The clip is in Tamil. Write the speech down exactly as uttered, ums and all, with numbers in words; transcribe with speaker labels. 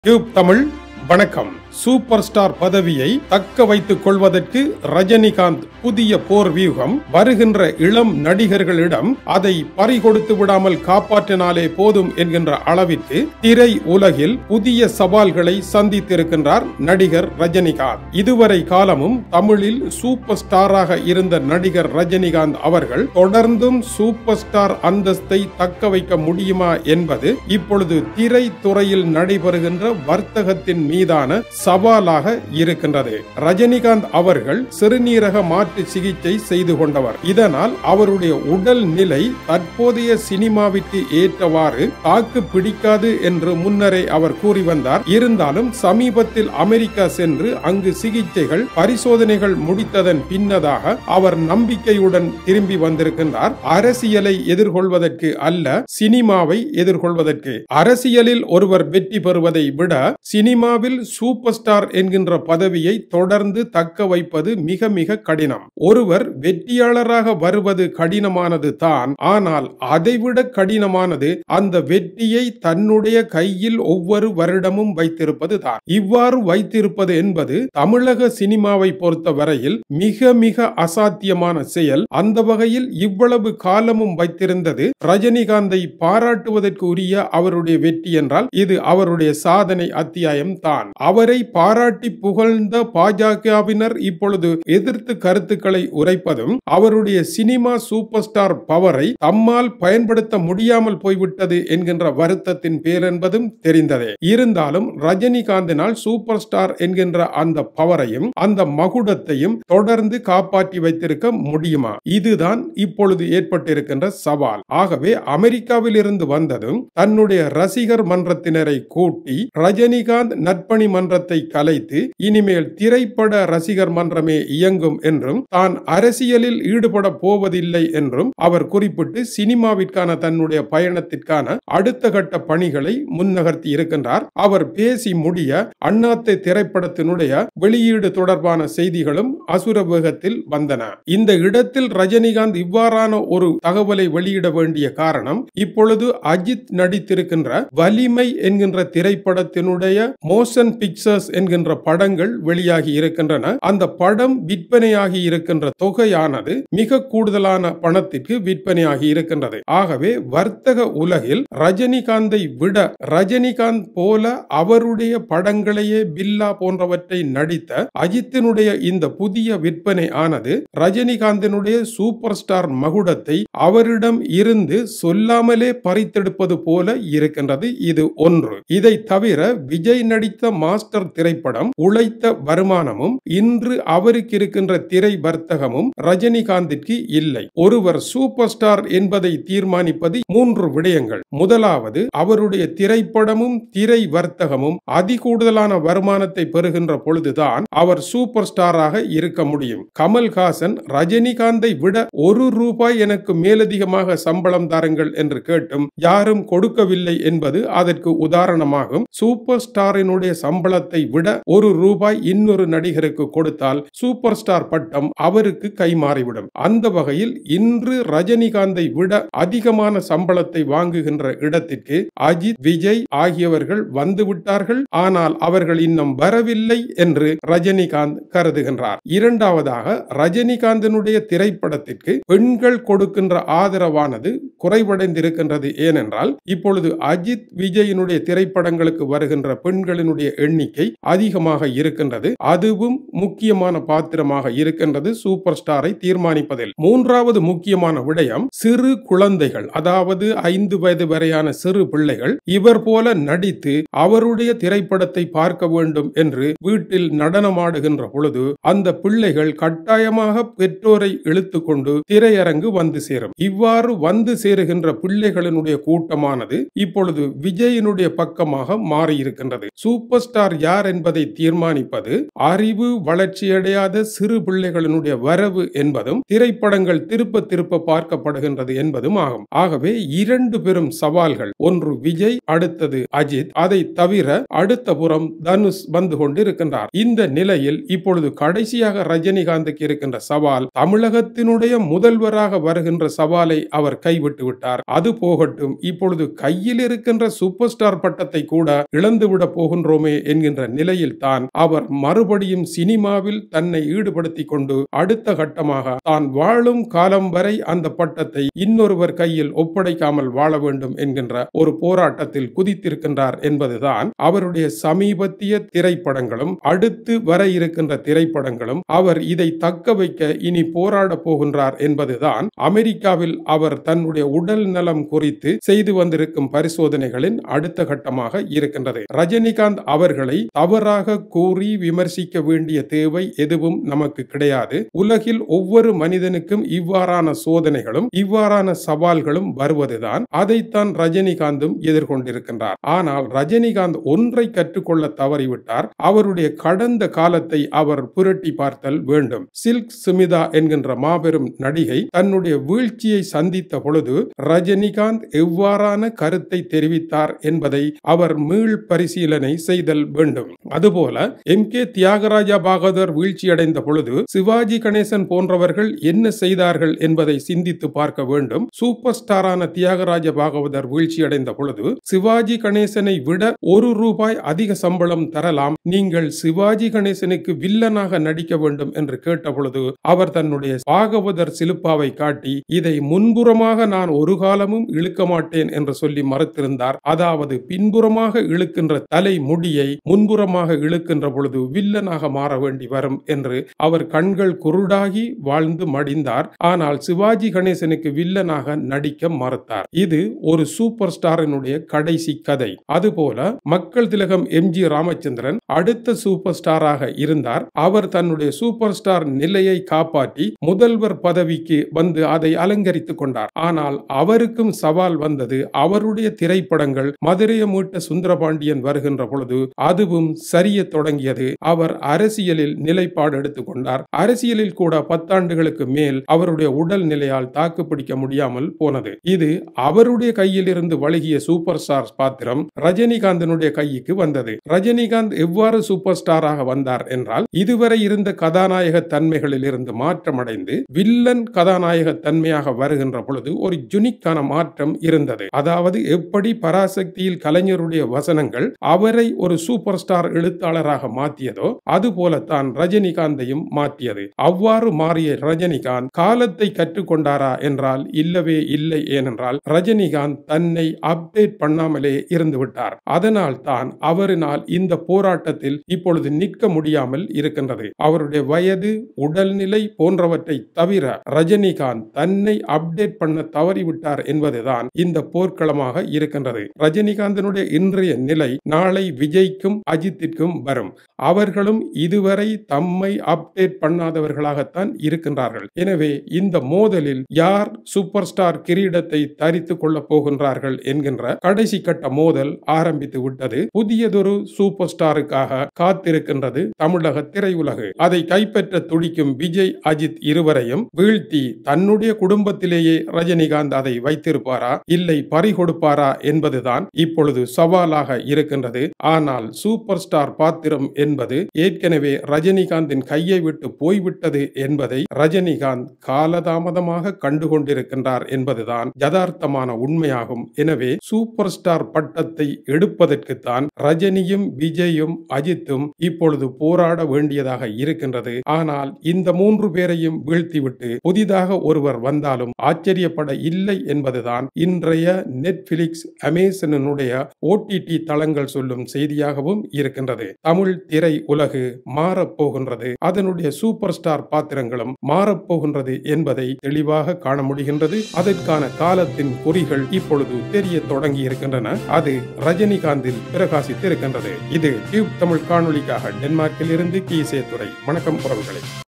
Speaker 1: டியூப் தமிழ் வணக்கம். சூப்பர் ஸ்டார் பதவியை தக்க வைத்துக் கொள்வதற்கு ரஜினிகாந்த் புதிய போர் வியூகம். வருகின்ற இளம் நடிகர்களிடம் அதை பறிகொடுத்து விடாமல் காப்பாற்றினாலே போதும் என்கின்ற அளவிற்கு திரை உலகில் புதிய சவால்களை சந்தித்திருக்கின்றார் நடிகர் ரஜினிகாந்த். இதுவரை காலமும் தமிழில் சூப்பர் ஸ்டாராக இருந்த நடிகர் ரஜினிகாந்த் அவர்கள் தொடர்ந்தும் சூப்பர் ஸ்டார் அந்தஸ்தை தக்க வைக்க முடியுமா என்பது இப்பொழுது திரை துறையில் நடைபெறுகின்ற வர்த்தகத்தின் மீதான சவாலாக இருக்கின்றது. ரஜினிகாந்த் அவர்கள் சிறுநீரக மாற்று சிகிச்சை செய்து கொண்டவர். இதனால் அவருடைய உடல் நிலை தற்போதைய சினிமாவிற்கு ஏற்றவாறு தாக்கு பிடிக்காது என்று முன்னரே அவர் கூறி வந்தார். இருந்தாலும் சமீபத்தில் அமெரிக்கா சென்று அங்கு சிகிச்சைகள் பரிசோதனைகள் முடித்ததன் பின்னதாக அவர் நம்பிக்கையுடன் திரும்பி வந்திருக்கின்றார். அரசியலை எதிர்கொள்வதற்கு அல்ல, சினிமாவை எதிர்கொள்வதற்கு. அரசியலில் ஒருவர் வெற்றி பெறுவதை விட சினிமாவில் சூப்பர் ஸ்டார் என்கின்ற பதவியை தொடர்ந்து தக்க வைப்பது மிக மிக கடினம். ஒருவர் வெற்றியாளராக வருவது கடினமானது தான். ஆனால் அதைவிட கடினமானது அந்த வெற்றியை தன்னுடைய கையில் ஒவ்வொரு வருடமும் வைத்திருப்பது தான். இவ்வாறு வைத்திருப்பது என்பது தமிழக சினிமாவை பொறுத்த வரையில் மிக மிக அசாத்தியமான செயல். அந்த வகையில் இவ்வளவு காலமும் வைத்திருந்தது ரஜினிகாந்தை பாராட்டுவதற்கு உரிய அவருடைய வெற்றி என்றால் இது அவருடைய சாதனை அத்தியாயம் தான். அவரை பாராட்டி புகழ்ந்த பாஜகவினர் இப்பொழுது எதிர்த்து கருத்துக்களை உரைப்பதும் அவருடைய சினிமா சூப்பர் ஸ்டார் பவரை தம்மால் பயன்படுத்த முடியாமல் போய்விட்டது என்கின்ற வருத்தத்தின் பேர் என்பதும் தெரிந்ததே. இருந்தாலும் ரஜினிகாந்தினால் சூப்பர் ஸ்டார் என்கின்ற அந்த பவரையும் அந்த மகுடத்தையும் தொடர்ந்து காப்பாற்றி வைத்திருக்க முடியுமா? இதுதான் இப்பொழுது ஏற்பட்டிருக்கின்ற சவால். ஆகவே அமெரிக்காவில் இருந்து வந்ததும் தன்னுடைய ரசிகர் மன்றத்தினரை கூட்டி ரஜினிகாந்த் நற்பணி மன்றத்தை கலைத்து இனிமேல் திரைப்பட ரசிகர் மன்றமே இயங்கும் என்றும் தான் அரசியலில் ஈடுபட போவதில்லை என்றும் அவர் குறிப்பிட்டு சினிமாவிற்கான தன்னுடைய பயணத்திற்கான அடுத்த கட்ட பணிகளை முன்னகர்த்தி இருக்கின்றார். அவர் பேசி முடிய அண்ணாத்தை திரைப்படத்தினுடைய வெளியீடு தொடர்பான செய்திகளும் அசுர வேகத்தில் வந்தன. இந்த இடத்தில் ரஜினிகாந்த் இவ்வாறான ஒரு தகவலை வெளியிட வேண்டிய காரணம் இப்பொழுது அஜித் நடித்திருக்கின்ற வலிமை என்கின்ற திரைப்படத்தினுடைய மோஷன் பிக்சர்ஸ் என்கின்ற படங்கள் வெளியாகி இருக்கின்றன. அந்த படம் விற்பனையாகி இருக்கின்ற தொகையானது மிக கூடுதலான பணத்திற்கு விற்பனையாகி இருக்கின்றது. ஆகவே வர்த்தக உலகில் ரஜினிகாந்தை விட ரஜினிகாந்த் போல அவருடைய படங்களையே பில்லா போன்றவற்றை நடித்த அஜித்தினுடைய இந்த புதிய விற்பனை ஆனது ரஜினிகாந்தினுடைய சூப்பர் ஸ்டார் மகுடத்தை அவரிடம் இருந்து சொல்லாமலே பறித்தெடுப்பது போல இருக்கின்றது. இது ஒன்று. இதை தவிர விஜய் நடித்த மாஸ்டர் திரைப்படம் உழைத்த வருமானமும் இன்று அவருக்கு இருக்கின்ற திரை வர்த்தகமும் ரஜினிகாந்திற்கு இல்லை. ஒருவர் சூப்பர் ஸ்டார் என்பதை தீர்மானிப்பது மூன்று விடயங்கள். முதலாவது, அவருடைய திரைப்படமும் திரை வர்த்தகமும் அதிகூடுதலான வருமானத்தை பெறுகின்ற பொழுதுதான் அவர் சூப்பர் ஸ்டாராக இருக்க முடியும். கமல்ஹாசன் ரஜினிகாந்தை விட ஒரு ரூபாய் எனக்கு மேலதிகமாக சம்பளம் தாருங்கள் என்று கேட்டும் யாரும் கொடுக்கவில்லை என்பது அதற்கு உதாரணமாகும். சூப்பர் ஸ்டாரினுடைய சம்பளத்தை விட ஒரு ரூபாய் இன்னொரு நடிகருக்கு கொடுத்தால் சூப்பர் ஸ்டார் பட்டம் அவருக்கு கைமாறிவிடும். அந்த வகையில் இன்று ரஜினிகாந்தை விட அதிகமான சம்பளத்தை வாங்குகின்ற இடத்திற்கு அஜித், விஜய் ஆகியவர்கள் வந்துவிட்டார்கள். ஆனால் அவர்கள் இன்னும் வரவில்லை என்று ரஜினிகாந்த் கருதுகின்றார். இரண்டாவதாக, ரஜினிகாந்தினுடைய திரைப்படத்திற்கு பெண்கள் கொடுக்கின்ற ஆதரவானது குறைவடைந்திருக்கின்றது. ஏனென்றால் இப்பொழுது அஜித், விஜயினுடைய திரைப்படங்களுக்கு வருகின்ற பெண்களினுடைய எண்ணிக்கை அதிகமாக இருக்கின்றது. அதுவும் முக்கியமான பாத்திரமாக இருக்கின்றது சூப்பர் ஸ்டாரை தீர்மானிப்பதில். மூன்றாவது முக்கியமான விடயம், சிறு குழந்தைகள், அதாவது ஐந்து வயது வரையான சிறு பிள்ளைகள் இவர் போல நடித்து அவருடைய திரைப்படத்தை பார்க்க வேண்டும் என்று வீட்டில் நடனமாடுகின்ற பொழுது அந்த பிள்ளைகள் கட்டாயமாக பெற்றோரை இழுத்துக்கொண்டு திரையரங்கு வந்து சேரும். இவ்வாறு வந்து சேருகின்ற பிள்ளைகளினுடைய கூட்டமானது இப்பொழுது விஜயினுடைய பக்கமாக மாறி இருக்கின்றது. சூப்பர் ஸ்டார் யார் என்பதை தீர்மானிப்பது அறிவு வளர்ச்சியடையாத சிறு பிள்ளைகளினுடைய வரவு என்பதும் திரைப்படங்கள் திருப்ப திருப்ப பார்க்கப்படுகின்றது என்பதும் ஆகும். ஆகவே இரண்டு பெரும் சவால்கள், ஒன்று விஜய், அடுத்தது அஜித், அதை தவிர அடுத்த புறம் தனுஷ் வந்து கொண்டிருக்கின்றார். இந்த நிலையில் இப்பொழுது கடைசியாக ரஜினிகாந்துக்கு இருக்கின்ற சவால், தமிழகத்தினுடைய முதல்வராக வருகின்ற சவாலை அவர் கைவிட்டு விட்டார். அது போகட்டும், இப்பொழுது கையில் இருக்கின்ற சூப்பர் ஸ்டார் பட்டத்தை கூட இழந்துவிட போகின்றோமே என்கின்ற நிலையில் தான் அவர் மறுபடியும் சினிமாவில் தன்னை ஈடுபடுத்திக் கொண்டு அடுத்த கட்டமாக தான் வாழும் காலம் வரை அந்த பட்டத்தை இன்னொருவர் கையில் ஒப்படைக்காமல் வாழ வேண்டும் என்கின்ற ஒரு போராட்டத்தில் குதித்திருக்கின்றார் என்பதுதான் அவருடைய சமீபத்திய திரைப்படங்களும் அடுத்து வர இருக்கின்ற திரைப்படங்களும் அவர் இதை தக்க வைக்க இனி போராட போகின்றார் என்பதுதான் அமெரிக்காவில் அவர் தன்னுடைய உடல் நலம் குறித்து செய்து வந்திருக்கும் பரிசோதனைகளின் அடுத்த கட்டமாக இருக்கின்றது. ரஜினிகாந்த் அவர்களை தவறாக கூறி விமர்சிக்க வேண்டிய தேவை எதுவும் நமக்கு கிடையாது. உலகில் ஒவ்வொரு மனிதனுக்கும் இவ்வாறான சோதனைகளும் இவ்வாறான சவால்களும் வருவதுதான். அதைத்தான் ரஜினிகாந்தும் எதிர்கொண்டிருக்கின்றார். ஆனால் ரஜினிகாந்த் ஒன்றை கற்றுக்கொள்ள தவறிவிட்டார். அவருடைய கடந்த காலத்தை அவர் புரட்டி பார்த்தல் வேண்டும். சில்க் சுமிதா என்கின்ற மாபெரும் நடிகை தன்னுடைய வீழ்ச்சியை சந்தித்த பொழுது ரஜினிகாந்த் எவ்வாறான கருத்தை தெரிவித்தார் என்பதை அவர் மீள் பரிசீலனை செய்தல் வேண்டும். அதுபோல எம் கே தியாகராஜா பாகவதர் வீழ்ச்சியடைந்த பொழுது சிவாஜி கணேசன் போன்றவர்கள் என்ன செய்தார்கள் என்பதை சிந்தித்து பார்க்க வேண்டும். சூப்பர் ஸ்டாரான தியாகராஜ பாகவதர் வீழ்ச்சியடைந்த பொழுது சிவாஜி கணேசனை விட ஒரு ரூபாய் அதிக சம்பளம் தரலாம், நீங்கள் சிவாஜி கணேசனுக்கு வில்லனாக நடிக்க வேண்டும் என்று கேட்ட பொழுது அவர் தன்னுடைய பாகவதர் சிலுப்பாவை காட்டி இதை முன்புறமாக நான் ஒரு காலமும் இழுக்க மாட்டேன் என்று சொல்லி மறுத்திருந்தார். அதாவது பின்புறமாக இழுக்கின்ற தலை முடியை முன்புறமாக இழுக்கின்ற பொழுது வில்லனாக மாற வேண்டி வரும் என்று அவர் கண்கள் குருடாகி வாழ்ந்து மடிந்தார். ஆனால் சிவாஜி கணேசனுக்கு வில்லனாக நடிக்க மறுத்தார். இது ஒரு சூப்பர் ஸ்டாரினுடைய கடைசி கதை. அதுபோல மக்கள் திலகம் எம் ஜி ராமச்சந்திரன் அடுத்த சூப்பர் ஸ்டாராக இருந்தார். அவர் தன்னுடைய சூப்பர் ஸ்டார் நிலையை காப்பாற்றி முதல்வர் பதவிக்கு வந்து அதை அலங்கரித்துக் கொண்டார். ஆனால் அவருக்கும் சவால் வந்தது. அவருடைய திரைப்படங்கள் மதுரையை மீட்ட சுந்தரபாண்டியன் வருகின்ற பொழுது அதுவும் சரிய தொடங்கியது. அவர் அரசியலில் நிலைப்பாடு எடுத்துக் கொண்டார். அரசியலில் கூட பத்தாண்டுகளுக்கு மேல் அவருடைய உடல் நிலையால் தாக்கு பிடிக்க முடியாமல் போனது. இது அவருடைய கையில் இருந்து வழங்கிய சூப்பர் ஸ்டார் பாத்திரம் ரஜினிகாந்தனுடைய கைக்கு வந்தது. ரஜினிகாந்த் எவ்வாறு சூப்பர் ஸ்டாராக வந்தார் என்றால், இதுவரை இருந்த கதாநாயக தன்மைகளில் இருந்து மாற்றமடைந்து வில்லன் கதாநாயக தன்மையாக வருகின்ற பொழுது ஒரு யுனிக்கான மாற்றம் இருந்தது. அதாவது எப்படி பராசக்தியில் கலைஞருடைய வசனங்கள் அவரை ஒரு சூப்பர் ஸ்டார் எழுத்தாளராக மாற்றியதோ அதுபோலத்தான் ரஜினிகாந்தையும் மாற்றியது. அவ்வாறு மாறிய ரஜினிகாந்த் காலத்தை கற்றுக்கொண்டாரா என்றால் இல்லவே இல்லை. ஏனென்றால் ரஜினிகாந்த் தன்னை அப்டேட் பண்ணாமலே இருந்து விட்டார். அதனால் தான் அவரினால் இந்த போராட்டத்தில் இப்பொழுது நிற்க முடியாமல் இருக்கின்றது. அவருடைய வயது, உடல்நிலை போன்றவற்றை தவிர ரஜினிகாந்த் தன்னை அப்டேட் பண்ண தவறிவிட்டார் என்பதுதான் இந்த போர்க்களமாக இருக்கின்றது. ரஜினிகாந்தனுடைய இன்றைய நிலை நாளை விஜய்க்கும் அஜித்திற்கும் வரும். அவர்களும் இதுவரை தம்மை அப்டேட் பண்ணாதவர்களாகத்தான் இருக்கின்றார்கள். எனவே இந்த மோதலில் யார் சூப்பர் ஸ்டார் கிரீடத்தை தரித்துக் கொள்ள போகின்றார்கள் என்கின்ற கடைசி கட்ட மோதல் ஆரம்பித்து விட்டது. புதியதொரு சூப்பர் ஸ்டாருக்காக காத்திருக்கின்றது தமிழக திரையுலகு. அதை கைப்பற்ற துடிக்கும் விஜய், அஜித் இருவரையும் வீழ்த்தி தன்னுடைய குடும்பத்திலேயே ரஜினிகாந்த் அதை வைத்திருப்பாரா இல்லை பறிகொடுப்பாரா என்பதுதான் இப்பொழுது சவாலாக இருக்கின்றது. ஆனால் சூப்பர் ஸ்டார் பாத்திரம் என்பது ஏற்கனவே ரஜினிகாந்தின் கையை விட்டு போய்விட்டது என்பதை ரஜினிகாந்த் காலதாமதமாக கண்டுகொண்டிருக்கின்றார் என்பதுதான் யதார்த்தமான உண்மையாகும். எனவே சூப்பர் ஸ்டார் பட்டத்தை எடுப்பதற்குத்தான் ரஜினியும் விஜயும் அஜித்தும் இப்பொழுது போராட வேண்டியதாக இருக்கின்றது. ஆனால் இந்த மூன்று பேரையும் வீழ்த்திவிட்டு புதிதாக ஒருவர் வந்தாலும் ஆச்சரியப்பட இல்லை என்பதுதான் இன்றைய நெட்ஃபிளிக்ஸ், அமேசானுடைய ஓடிடி தளங்கள் சொல்லும் செய்தியாகவும் இருக்கின்றது. தமிழ் திரை உலகு மாறப்போகின்றது. அதனுடைய சூப்பர் ஸ்டார் பாத்திரங்களும் மாறப்போகின்றது என்பதை தெளிவாக காண முடிகின்றது. அதற்கான காலத்தின் குறிகள் இப்பொழுது தெரிய தொடங்கி இருக்கின்றன. அது ரஜினிகாந்தில் பிரகாசித்து இருக்கின்றது. இது டியூப் தமிழ் காணொளிக்காக டென்மார்க்கில் இருந்து கீசே துறை. வணக்கம் உறவுகளே.